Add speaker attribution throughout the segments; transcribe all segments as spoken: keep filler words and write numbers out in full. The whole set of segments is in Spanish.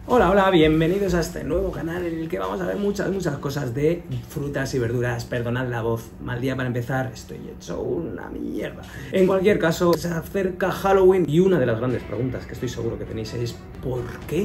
Speaker 1: Hola, hola, bienvenidos a este nuevo canal en el que vamos a ver muchas, muchas cosas de frutas y verduras. Perdonad la voz, mal día para empezar, estoy hecho una mierda. En cualquier caso, se acerca Halloween y una de las grandes preguntas que estoy seguro que tenéis es ¿por qué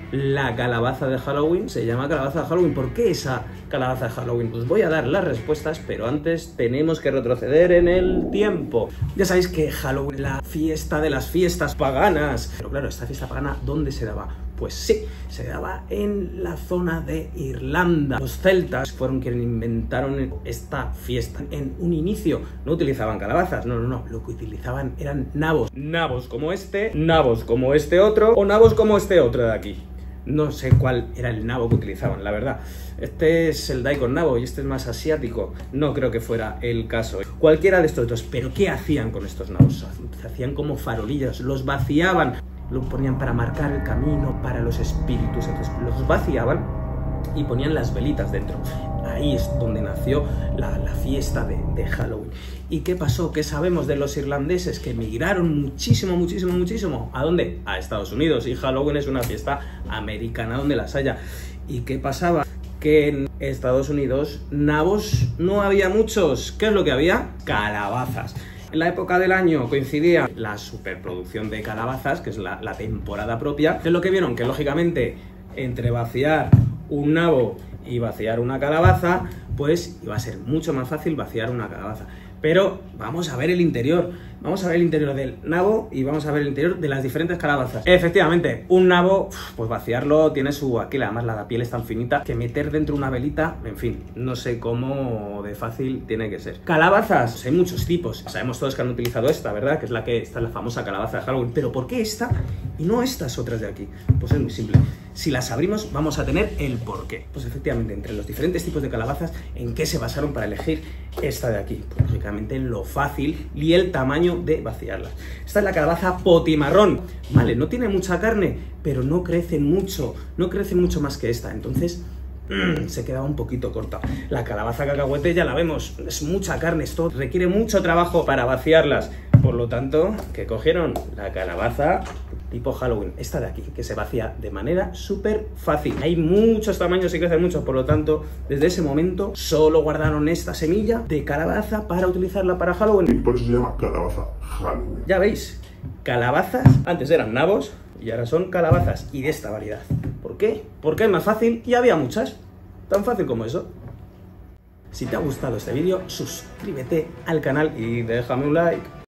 Speaker 1: la calabaza de Halloween se llama calabaza de Halloween? ¿Por qué esa calabaza de Halloween? Pues voy a dar las respuestas, pero antes tenemos que retroceder en el tiempo. Ya sabéis que Halloween, la fiesta de las fiestas paganas. Pero claro, esta fiesta pagana, ¿dónde se daba? Pues sí, se daba en la zona de Irlanda. Los celtas fueron quienes inventaron esta fiesta. En un inicio no utilizaban calabazas, no, no, no, lo que utilizaban eran nabos. Nabos como este, nabos como este otro, o nabos como este otro de aquí. No sé cuál era el nabo que utilizaban, la verdad. Este es el daikon nabo y este es más asiático. No creo que fuera el caso. Cualquiera de estos dos. Pero ¿qué hacían con estos nabos? Se hacían como farolillas, los vaciaban. Lo ponían para marcar el camino para los espíritus. Entonces los vaciaban y ponían las velitas dentro. Ahí es donde nació la, la fiesta de, de Halloween. ¿Y qué pasó? ¿Qué sabemos de los irlandeses? Que emigraron muchísimo, muchísimo, muchísimo. ¿A dónde? A Estados Unidos. Y Halloween es una fiesta americana donde las haya. ¿Y qué pasaba? Que en Estados Unidos nabos no había muchos. ¿Qué es lo que había? Calabazas. En la época del año coincidía la superproducción de calabazas, que es la, la temporada propia. ¿Qué es lo que vieron? Que lógicamente entre vaciar un nabo y vaciar una calabaza, pues iba a ser mucho más fácil vaciar una calabaza. Pero vamos a ver el interior, vamos a ver el interior del nabo y vamos a ver el interior de las diferentes calabazas. Efectivamente, un nabo, pues vaciarlo tiene su aquel, además la piel es tan finita que meter dentro una velita, en fin, no sé cómo de fácil tiene que ser. Calabazas, hay muchos tipos, sabemos todos que han utilizado esta, ¿verdad? Que es la que, esta es la famosa calabaza de Halloween, pero ¿por qué esta y no estas otras de aquí? Pues es muy simple. Si las abrimos vamos a tener el porqué. Pues efectivamente, entre los diferentes tipos de calabazas, ¿en qué se basaron para elegir esta de aquí? Pues lógicamente en lo fácil y el tamaño de vaciarlas. Esta es la calabaza potimarrón. Vale, no tiene mucha carne, pero no crece mucho, no crece mucho más que esta. Entonces mmm, se quedaba un poquito corta. La calabaza cacahuete ya la vemos, es mucha carne, esto requiere mucho trabajo para vaciarlas. Por lo tanto, ¿qué cogieron? La calabaza tipo Halloween, esta de aquí, que se vacía de manera súper fácil. Hay muchos tamaños y crecen muchos, por lo tanto, desde ese momento solo guardaron esta semilla de calabaza para utilizarla para Halloween.
Speaker 2: Y por eso se llama calabaza Halloween.
Speaker 1: Ya veis, calabazas antes eran nabos y ahora son calabazas y de esta variedad. ¿Por qué? Porque es más fácil y había muchas. Tan fácil como eso. Si te ha gustado este vídeo, suscríbete al canal y déjame un like.